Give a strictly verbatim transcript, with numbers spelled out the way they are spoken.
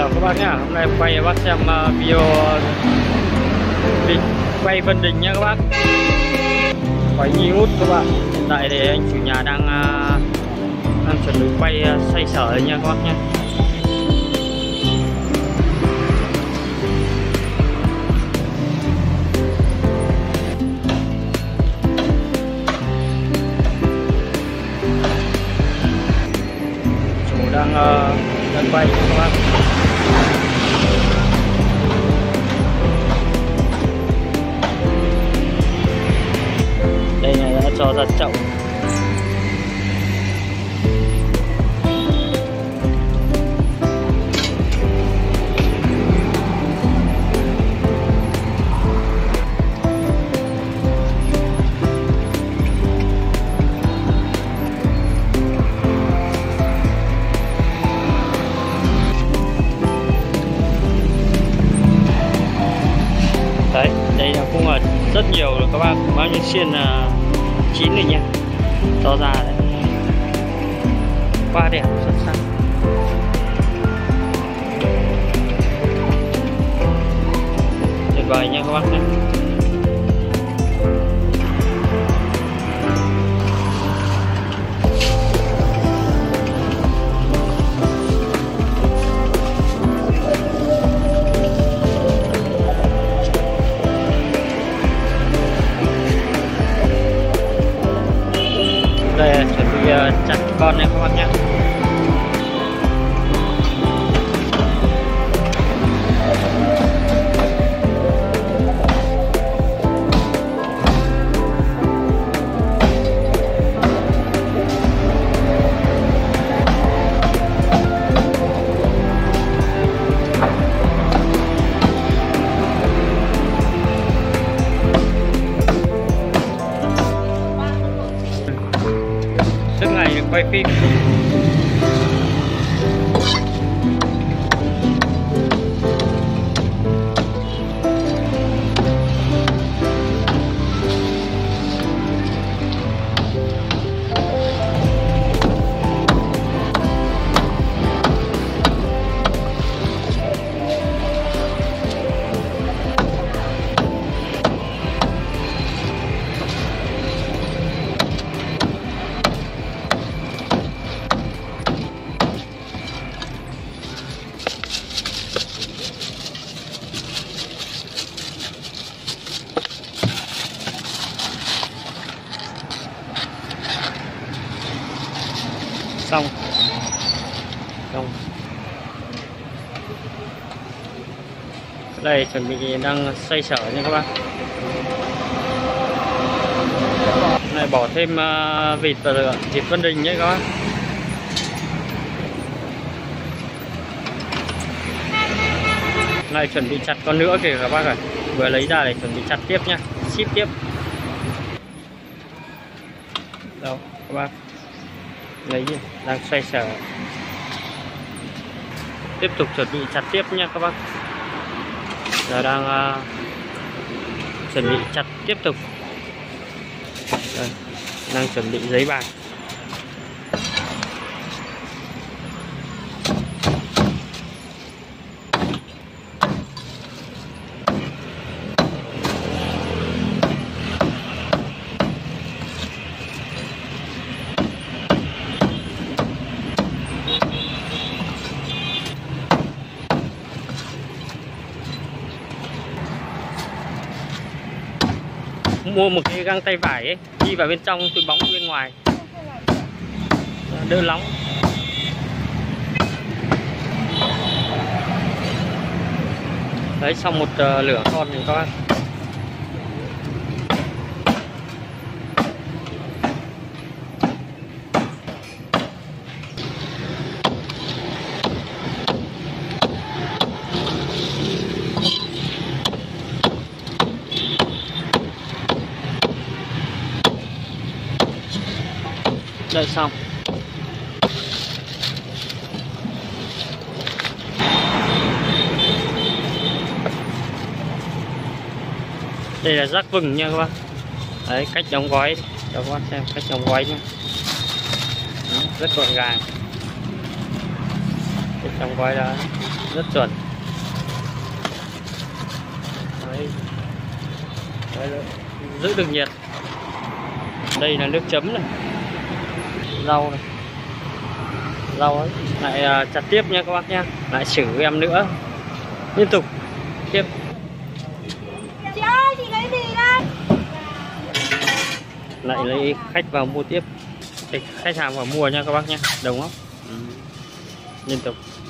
chào các bác nhá. Hôm nay em quay cho bác xem uh, video vịt quay Vân Đình nhá các bác. Quay nghi ngút các bạn. Hiện tại thì anh chủ nhà đang uh, đang chuẩn bị quay uh, xoay sở nha các bác nhá. Chủ đang uh, đang quay nha các bác. Đây này đã cho ra chậu. Đấy, đây là cũng là rất nhiều rồi các bác, bao nhiêu xiên là chín rồi nha, to ra đấy, quá đẹp, xuất sắc. Tuyệt vời nha các bác nhé. Đây chuẩn bị uh, chặt con này các bác nhé. Suốt ngày quay phim. Xong xong đây chuẩn bị đang xoay sở nha các bác. Này bỏ thêm uh, vịt vào rồi, vịt Vân Đình nhé các bác. Này chuẩn bị chặt con nữa kìa các bác ạ. Vừa lấy ra để chuẩn bị chặt tiếp nhá, ship tiếp. Đâu các bác, lấy đi, đang xoay sở, tiếp tục chuẩn bị chặt tiếp nha các bác. Giờ đang uh, chuẩn bị chặt tiếp tục. Đây, đang chuẩn bị giấy bạc. Mua một cái găng tay vải ấy, đi vào bên trong, túi bóng bên ngoài, đỡ nóng. Đấy, xong một uh, lửa con thì các bác. Đợi xong. Đây là rác vừng nha các bác. Đấy, cách đóng gói cho các bác xem cách đóng gói nhé. Rất gọn gàng. Trong gói đã rất chuẩn. Đấy. Đấy, giữ được nhiệt. Đây là nước chấm này, rau này, rau ấy. Lại uh, chặt tiếp nha các bác nhá, lại xử em nữa, liên tục tiếp. Chị ơi, chị lấy gì đây? Lại lấy khách vào mua tiếp. Khách hàng vào mua nha các bác nhé, đồng không? Ừ. Liên tục.